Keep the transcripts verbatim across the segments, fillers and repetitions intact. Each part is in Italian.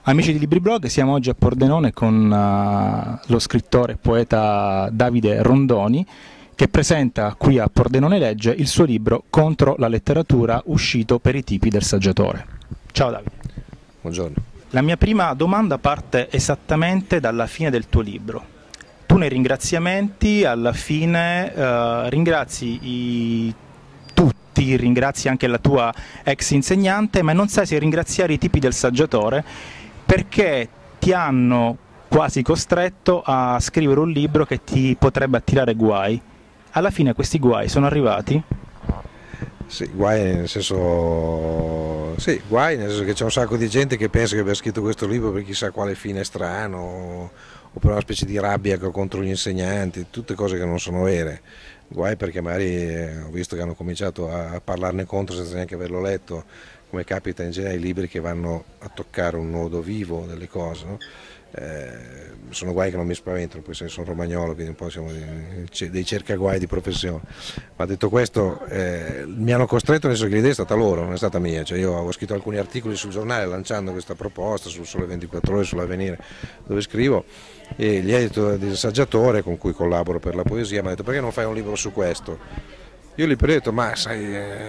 Amici di LibriBlog, siamo oggi a Pordenone con uh, lo scrittore e poeta Davide Rondoni, che presenta qui a Pordenone Legge il suo libro Contro la letteratura, uscito per i tipi del saggiatore. Ciao Davide. Buongiorno. La mia prima domanda parte esattamente dalla fine del tuo libro. Tu nei ringraziamenti alla fine uh, ringrazi i tutti, ringrazi anche la tua ex insegnante, ma non sai se ringraziare i tipi del saggiatore, perché ti hanno quasi costretto a scrivere un libro che ti potrebbe attirare guai. Alla fine questi guai sono arrivati? Sì, guai nel senso... Sì, guai nel senso che c'è un sacco di gente che pensa che abbia scritto questo libro per chissà quale fine strano, o per una specie di rabbia contro gli insegnanti, tutte cose che non sono vere. Guai perché magari eh, ho visto che hanno cominciato a parlarne contro senza neanche averlo letto, come capita in genere ai libri che vanno a toccare un nodo vivo delle cose, no? Eh, sono guai che non mi spaventano, poi sono romagnolo, quindi un po' siamo dei, dei cercaguai di professione. Ma detto questo, eh, mi hanno costretto, nel senso che l'idea è stata loro, non è stata mia. Cioè, io avevo scritto alcuni articoli sul giornale lanciando questa proposta sul Sole ventiquattro Ore, sull'Avvenire, dove scrivo, e gli edito del saggiatore con cui collaboro per la poesia mi ha detto: perché non fai un libro su questo? Io gli ho detto: ma sai,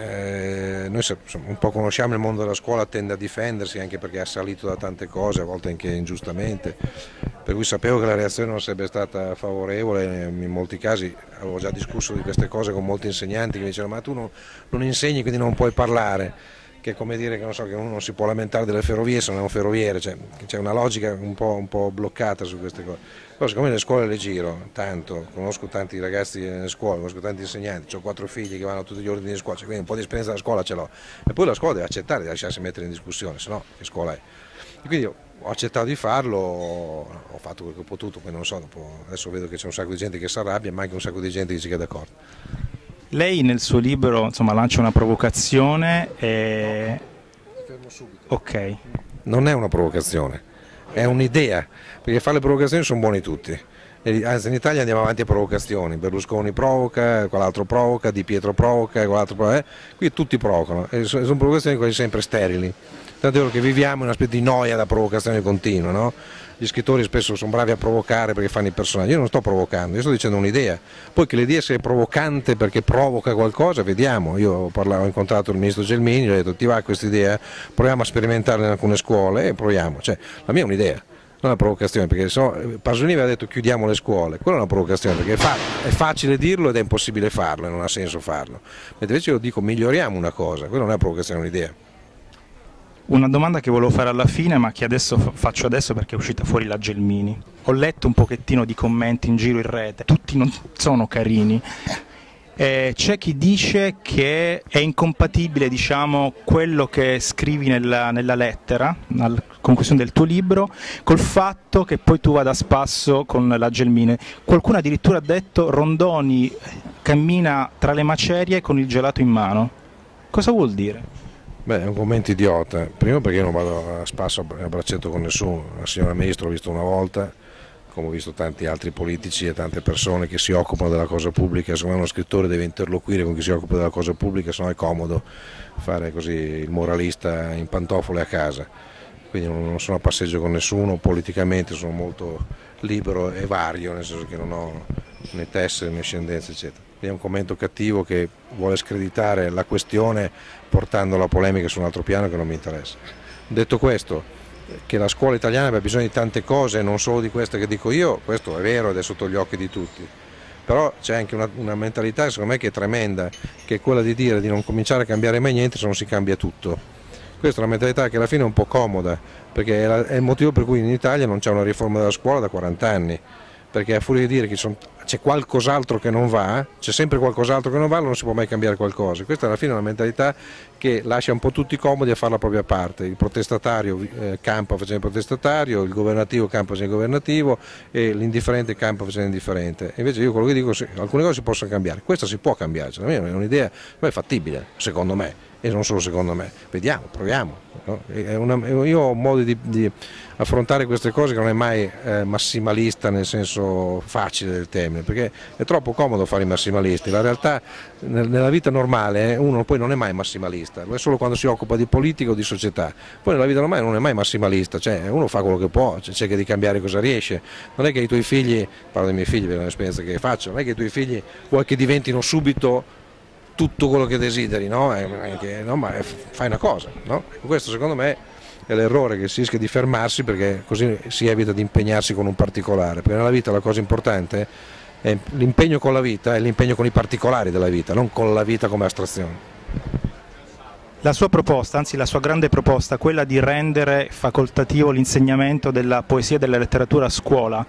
eh, noi un po' conosciamo il mondo della scuola, tende a difendersi anche perché è assalito da tante cose, a volte anche ingiustamente, per cui sapevo che la reazione non sarebbe stata favorevole. In molti casi avevo già discusso di queste cose con molti insegnanti che mi dicevano: ma tu non, non insegni, quindi non puoi parlare, che è come dire che, non so, che uno non si può lamentare delle ferrovie se non è un ferroviere, cioè, c'è una logica un po', un po' bloccata su queste cose. Però siccome nelle scuole le giro tanto, conosco tanti ragazzi nelle scuole, conosco tanti insegnanti, ho quattro figli che vanno a tutti gli ordini di scuola, cioè, quindi un po' di esperienza della scuola ce l'ho, e poi la scuola deve accettare di lasciarsi mettere in discussione, se no che scuola è? E quindi ho accettato di farlo, ho fatto quel che ho potuto, poi non so, dopo, adesso vedo che c'è un sacco di gente che si arrabbia, ma anche un sacco di gente che dice che è d'accordo. Lei nel suo libro, insomma, lancia una provocazione e... No, fermo subito. Ok. Non è una provocazione, è un'idea, perché fare le provocazioni sono buoni tutti. Anzi, in Italia andiamo avanti a provocazioni, Berlusconi provoca, quell'altro provoca, Di Pietro provoca, quell'altro provoca, eh? Qui tutti provocano, e sono provocazioni quasi sempre sterili. Tanto è vero che viviamo in una specie di noia da provocazione continua, no? Gli scrittori spesso sono bravi a provocare perché fanno i personaggi. Io non sto provocando, io sto dicendo un'idea. Poi che l'idea sia provocante perché provoca qualcosa, vediamo. Io ho, parlato, ho incontrato il ministro Gelmini, gli ho detto: ti va questa idea? Proviamo a sperimentarla in alcune scuole e proviamo. Cioè, la mia è un'idea, non è una provocazione, perché se no, Pasolini aveva detto chiudiamo le scuole. Quella è una provocazione, perché è, fa è facile dirlo ed è impossibile farlo, e non ha senso farlo. Mentre invece io dico miglioriamo una cosa, quella non è una provocazione, è un'idea. Una domanda che volevo fare alla fine, ma che adesso faccio adesso perché è uscita fuori la Gelmini. Ho letto un pochettino di commenti in giro in rete, tutti non sono carini. Eh, c'è chi dice che è incompatibile, diciamo, quello che scrivi nella, nella lettera, alla conclusione del tuo libro, col fatto che poi tu vada a spasso con la Gelmini. Qualcuno addirittura ha detto: Rondoni cammina tra le macerie con il gelato in mano. Cosa vuol dire? Beh, è un commento idiota. Primo perché io non vado a spasso a braccetto con nessuno. La signora Ministro l'ho visto una volta, come ho visto tanti altri politici e tante persone che si occupano della cosa pubblica. Secondo me uno scrittore deve interloquire con chi si occupa della cosa pubblica, se no è comodo fare così il moralista in pantofole a casa. Quindi non sono a passeggio con nessuno, politicamente sono molto libero e vario, nel senso che non ho né tessere né ascendenza, eccetera. È un commento cattivo che vuole screditare la questione portando la polemica su un altro piano che non mi interessa. Detto questo, che la scuola italiana abbia bisogno di tante cose, non solo di queste che dico io, questo è vero ed è sotto gli occhi di tutti. Però c'è anche una, una mentalità secondo me che è tremenda, che è quella di dire di non cominciare a cambiare mai niente se non si cambia tutto. Questa è una mentalità che alla fine è un po' comoda, perché è, la, è il motivo per cui in Italia non c'è una riforma della scuola da quaranta anni, perché a furia di dire che c'è qualcos'altro che non va, c'è sempre qualcos'altro che non va, non si può mai cambiare qualcosa. Questa alla fine è una mentalità che lascia un po' tutti comodi a fare la propria parte. Il protestatario eh, campa facendo il protestatario, il governativo campa facendo il governativo e l'indifferente campa facendo l'indifferente. Invece io quello che dico, sì, alcune cose si possono cambiare, questa si può cambiare, cioè, è un'idea fattibile, secondo me. e non solo secondo me. Vediamo, proviamo. No? È una, io ho un modo di, di affrontare queste cose che non è mai eh, massimalista nel senso facile del termine, perché è troppo comodo fare i massimalisti. La realtà nella vita normale uno poi non è mai massimalista, lo è solo quando si occupa di politica o di società. Poi nella vita normale non è mai massimalista, cioè uno fa quello che può, cioè cerca di cambiare cosa riesce. Non è che i tuoi figli, parlo dei miei figli per l'esperienza che faccio, non è che i tuoi figli vuoi che diventino subito tutto quello che desideri, no? Eh, che, no? Ma fai una cosa, no? Questo secondo me è l'errore, che si rischia di fermarsi, perché così si evita di impegnarsi con un particolare, perché nella vita la cosa importante è l'impegno con la vita, è l'impegno con i particolari della vita, non con la vita come astrazione. La sua proposta, anzi la sua grande proposta, quella di rendere facoltativo l'insegnamento della poesia e della letteratura a scuola,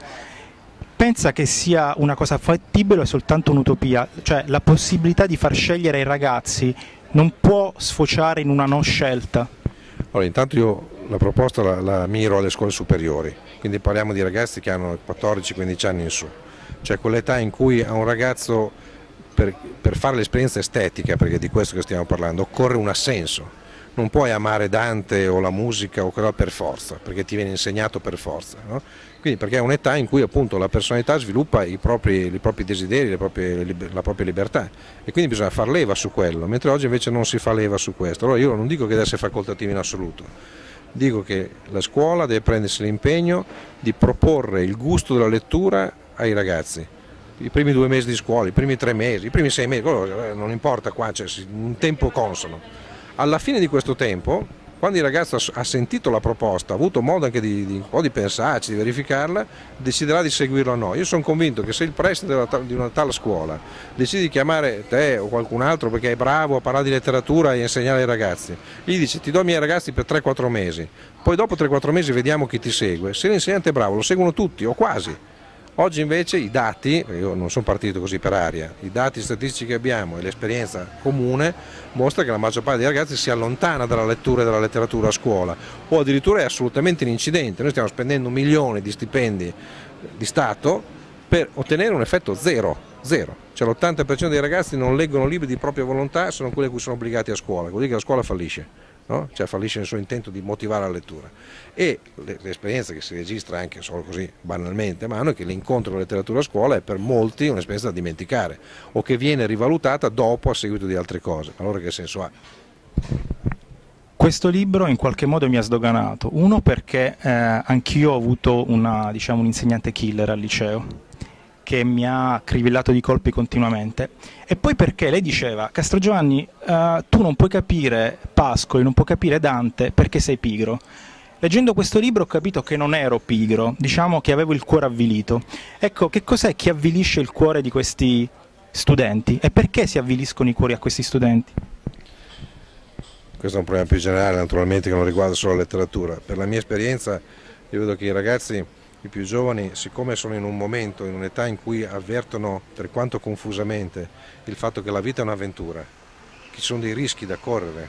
pensa che sia una cosa fattibile o è soltanto un'utopia? Cioè la possibilità di far scegliere ai ragazzi non può sfociare in una non scelta? Allora, intanto io la proposta la, la miro alle scuole superiori, quindi parliamo di ragazzi che hanno quattordici quindici anni in su, cioè quell'età in cui a un ragazzo per, per fare l'esperienza estetica, perché è di questo che stiamo parlando, occorre un assenso. Non puoi amare Dante o la musica o quello per forza, perché ti viene insegnato per forza, no? Quindi perché è un'età in cui appunto la personalità sviluppa i propri, i propri desideri, le proprie, la propria libertà, e quindi bisogna far leva su quello, mentre oggi invece non si fa leva su questo. Allora io non dico che deve essere facoltativo in assoluto, dico che la scuola deve prendersi l'impegno di proporre il gusto della lettura ai ragazzi. I primi due mesi di scuola, i primi tre mesi, i primi sei mesi, non importa qua, c'è un tempo consono. Alla fine di questo tempo, quando il ragazzo ha sentito la proposta, ha avuto modo anche di, di, un po' di pensarci, di verificarla, deciderà di seguirlo o no. Io sono convinto che se il preside di una tale scuola decide di chiamare te o qualcun altro perché è bravo a parlare di letteratura e a insegnare ai ragazzi, gli dice ti do i miei ragazzi per tre quattro mesi, poi dopo tre quattro mesi vediamo chi ti segue, se l'insegnante è bravo lo seguono tutti o quasi. Oggi invece i dati, io non sono partito così per aria, i dati statistici che abbiamo e l'esperienza comune mostra che la maggior parte dei ragazzi si allontana dalla lettura e dalla letteratura a scuola, o addirittura è assolutamente incidente. Noi stiamo spendendo milioni di stipendi di Stato per ottenere un effetto zero, zero. Cioè l'ottanta per cento dei ragazzi non leggono libri di propria volontà, sono quelli a cui sono obbligati a scuola, vuol dire che la scuola fallisce. No? Cioè fallisce nel suo intento di motivare la lettura, e l'esperienza che si registra anche solo così banalmente a mano è che l'incontro con la letteratura a scuola è per molti un'esperienza da dimenticare o che viene rivalutata dopo a seguito di altre cose. Allora che senso ha? Questo libro in qualche modo mi ha sdoganato, uno perché eh, anch'io ho avuto una, diciamo, un insegnante killer al liceo che mi ha crivillato di colpi continuamente, e poi perché lei diceva Castrogiovanni, uh, tu non puoi capire Pascoli, non puoi capire Dante perché sei pigro. Leggendo questo libro ho capito che non ero pigro, diciamo che avevo il cuore avvilito. Ecco, che cos'è che avvilisce il cuore di questi studenti e perché si avviliscono i cuori a questi studenti? Questo è un problema più generale naturalmente che non riguarda solo la letteratura. Per la mia esperienza io vedo che i ragazzi, i più giovani, siccome sono in un momento, in un'età in cui avvertono, per quanto confusamente, il fatto che la vita è un'avventura, che ci sono dei rischi da correre,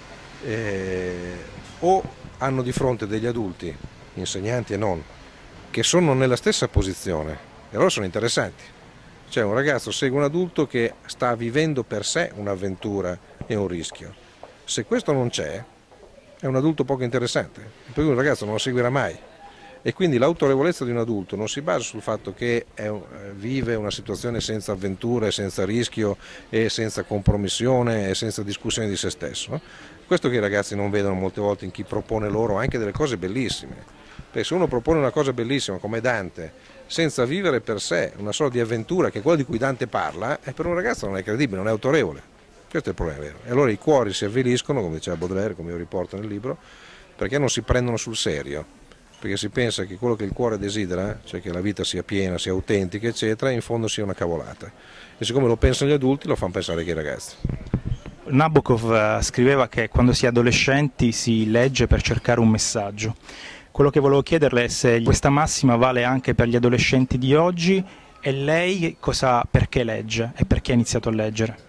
eh, o hanno di fronte degli adulti, insegnanti e non, che sono nella stessa posizione, e allora sono interessanti. Cioè un ragazzo segue un adulto che sta vivendo per sé un'avventura e un rischio. Se questo non c'è, è un adulto poco interessante, per cui un ragazzo non lo seguirà mai. E quindi l'autorevolezza di un adulto non si basa sul fatto che è, vive una situazione senza avventure, senza rischio e senza compromissione e senza discussione di se stesso. Questo che i ragazzi non vedono molte volte in chi propone loro anche delle cose bellissime. Perché se uno propone una cosa bellissima come Dante, senza vivere per sé una sorta di avventura che è quella di cui Dante parla, è per un ragazzo non è credibile, non è autorevole. Questo è il problema vero. E allora i cuori si avviliscono, come diceva Baudelaire, come io riporto nel libro, perché non si prendono sul serio. Perché si pensa che quello che il cuore desidera, cioè che la vita sia piena, sia autentica, eccetera, in fondo sia una cavolata. E siccome lo pensano gli adulti, lo fanno pensare anche i ragazzi. Nabokov scriveva che quando si è adolescenti si legge per cercare un messaggio. Quello che volevo chiederle è se questa massima vale anche per gli adolescenti di oggi, e lei cosa, perché legge e perché ha iniziato a leggere?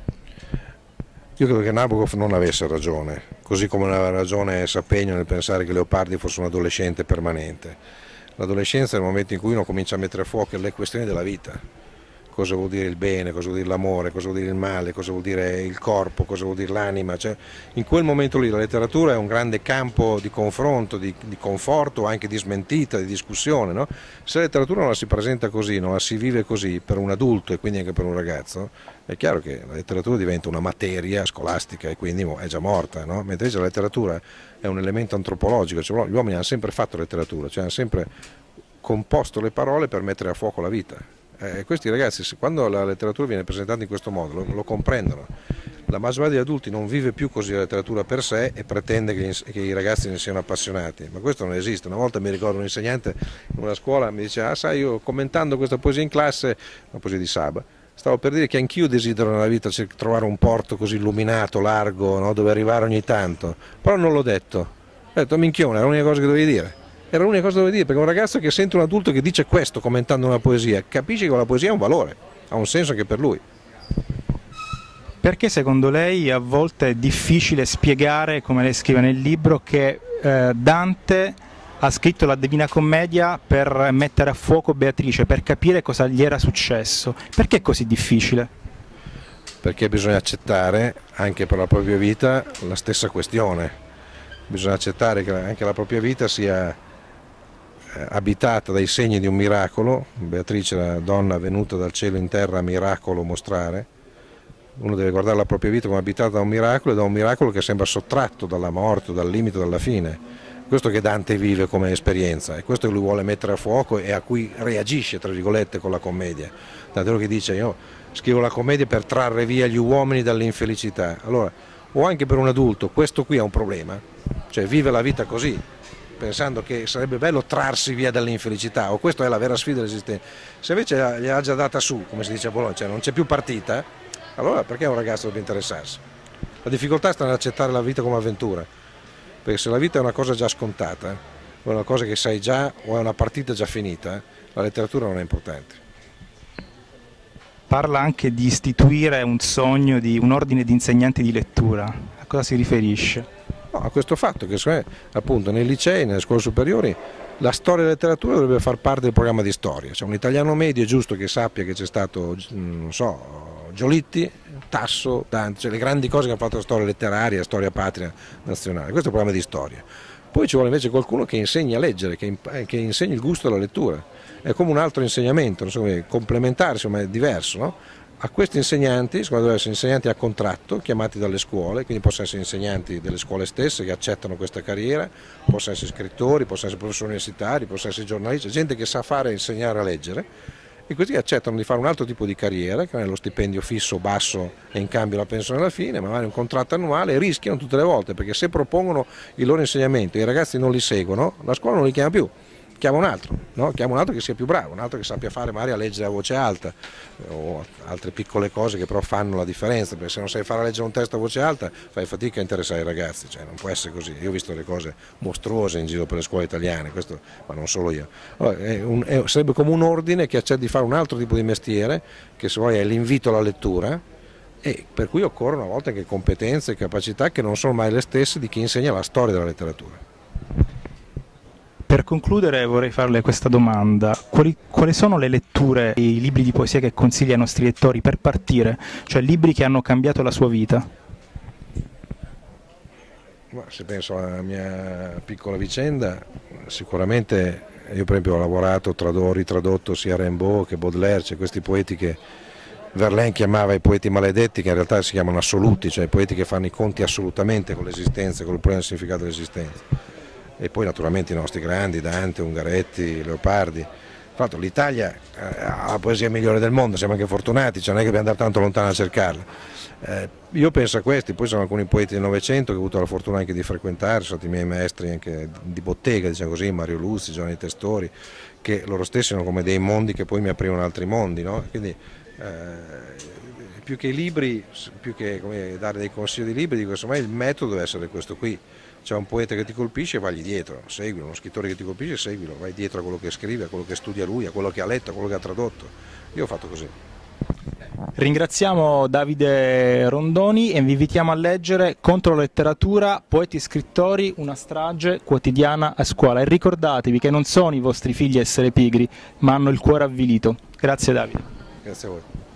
Io credo che Nabokov non avesse ragione, così come non aveva ragione Sapegno nel pensare che Leopardi fosse un adolescente permanente. L'adolescenza è il momento in cui uno comincia a mettere a fuoco le questioni della vita, cosa vuol dire il bene, cosa vuol dire l'amore, cosa vuol dire il male, cosa vuol dire il corpo, cosa vuol dire l'anima. Cioè, in quel momento lì la letteratura è un grande campo di confronto, di, di conforto, anche di smentita, di discussione. No? Se la letteratura non la si presenta così, non la si vive così per un adulto e quindi anche per un ragazzo, è chiaro che la letteratura diventa una materia scolastica e quindi è già morta, no? Mentre invece la letteratura è un elemento antropologico, cioè, gli uomini hanno sempre fatto letteratura, cioè hanno sempre composto le parole per mettere a fuoco la vita. Eh, questi ragazzi, quando la letteratura viene presentata in questo modo, lo, lo comprendono. La maggior parte degli adulti non vive più così la letteratura per sé e pretende che, gli, che i ragazzi ne siano appassionati, ma questo non esiste. Una volta mi ricordo un insegnante in una scuola mi diceva, ah, sai, io commentando questa poesia in classe, una poesia di Saba, stavo per dire che anch'io desidero nella vita trovare un porto così illuminato, largo, no, dove arrivare ogni tanto, però non l'ho detto. Ho detto, minchione, era l'unica cosa che dovevi dire. Era l'unica cosa che dovevi dire, perché un ragazzo che sente un adulto che dice questo commentando una poesia, capisce che la poesia ha un valore, ha un senso anche per lui. Perché secondo lei a volte è difficile spiegare, come lei scrive nel libro, che eh, Dante ha scritto la Divina Commedia per mettere a fuoco Beatrice, per capire cosa gli era successo? Perché è così difficile? Perché bisogna accettare anche per la propria vita la stessa questione, bisogna accettare che anche la propria vita sia abitata dai segni di un miracolo. Beatrice, la donna venuta dal cielo in terra a miracolo mostrare. Uno deve guardare la propria vita come abitata da un miracolo e da un miracolo che sembra sottratto dalla morte, dal limite, dalla fine. Questo che Dante vive come esperienza e questo che lui vuole mettere a fuoco e a cui reagisce, tra virgolette, con la commedia. Tant'è che dice, io scrivo la commedia per trarre via gli uomini dall'infelicità. Allora, o anche per un adulto, questo qui è un problema, cioè vive la vita così, pensando che sarebbe bello trarsi via dall'infelicità, o questa è la vera sfida dell'esistenza. Se invece gliel'ha già data su, come si dice a Bologna, cioè non c'è più partita, allora perché un ragazzo deve interessarsi? La difficoltà sta nell'accettare la vita come avventura, perché se la vita è una cosa già scontata, o è una cosa che sai già, o è una partita già finita, la letteratura non è importante. Parla anche di istituire un sogno di un ordine di insegnanti di lettura. A cosa si riferisce? No, a questo fatto che appunto nei licei, nelle scuole superiori, la storia della letteratura dovrebbe far parte del programma di storia. Cioè un italiano medio è giusto che sappia che c'è stato, non so, Giolitti, Tasso, Dante, cioè le grandi cose che hanno fatto la storia letteraria, la storia patria nazionale. Questo è il programma di storia. Poi ci vuole invece qualcuno che insegni a leggere, che, che insegni il gusto della lettura. È come un altro insegnamento, non so come, complementare, insomma è diverso, no? A questi insegnanti, secondo me devono essere insegnanti a contratto, chiamati dalle scuole, quindi possono essere insegnanti delle scuole stesse che accettano questa carriera, possono essere scrittori, possono essere professori universitari, possono essere giornalisti, gente che sa fare e insegnare a leggere, e così accettano di fare un altro tipo di carriera, che non è lo stipendio fisso, basso e in cambio la pensione alla fine, ma magari un contratto annuale, e rischiano tutte le volte, perché se propongono il loro insegnamento e i ragazzi non li seguono, la scuola non li chiama più. Chiama un altro, no? Chiama un altro che sia più bravo, un altro che sappia fare magari a leggere a voce alta o altre piccole cose che però fanno la differenza, perché se non sai fare a leggere un testo a voce alta fai fatica a interessare i ragazzi, cioè non può essere così. Io ho visto le cose mostruose in giro per le scuole italiane, questo, ma non solo io. Allora, è un, è, sarebbe come un ordine che accetta di fare un altro tipo di mestiere, che se vuoi è l'invito alla lettura, e per cui occorrono a volte anche competenze e capacità che non sono mai le stesse di chi insegna la storia della letteratura. Per concludere vorrei farle questa domanda: quali, quali sono le letture e i libri di poesia che consiglia ai nostri lettori per partire, cioè libri che hanno cambiato la sua vita? Ma se penso alla mia piccola vicenda, sicuramente io per esempio ho lavorato, ho ritradotto sia Rimbaud che Baudelaire, cioè questi poeti che Verlaine chiamava i poeti maledetti, che in realtà si chiamano assoluti, cioè i poeti che fanno i conti assolutamente con l'esistenza, con il problema del significato dell'esistenza. E poi naturalmente i nostri grandi, Dante, Ungaretti, Leopardi. Infatti l'Italia ha la poesia migliore del mondo, siamo anche fortunati, cioè non è che dobbiamo andare tanto lontano a cercarla. Eh, io penso a questi, poi sono alcuni poeti del Novecento che ho avuto la fortuna anche di frequentare, sono stati i miei maestri anche di bottega, diciamo così, Mario Luzzi, Giovanni Testori, che loro stessi erano come dei mondi che poi mi aprivano altri mondi, no? Quindi eh, più che i libri, più che come, dare dei consigli di libri, dico insomma il metodo deve essere questo qui. C'è un poeta che ti colpisce, vai dietro, seguilo, uno scrittore che ti colpisce, seguilo, vai dietro a quello che scrive, a quello che studia lui, a quello che ha letto, a quello che ha tradotto. Io ho fatto così. Ringraziamo Davide Rondoni e vi invitiamo a leggere Contro la letteratura, poeti e scrittori, una strage quotidiana a scuola. E ricordatevi che non sono i vostri figli a essere pigri, ma hanno il cuore avvilito. Grazie Davide. Grazie a voi.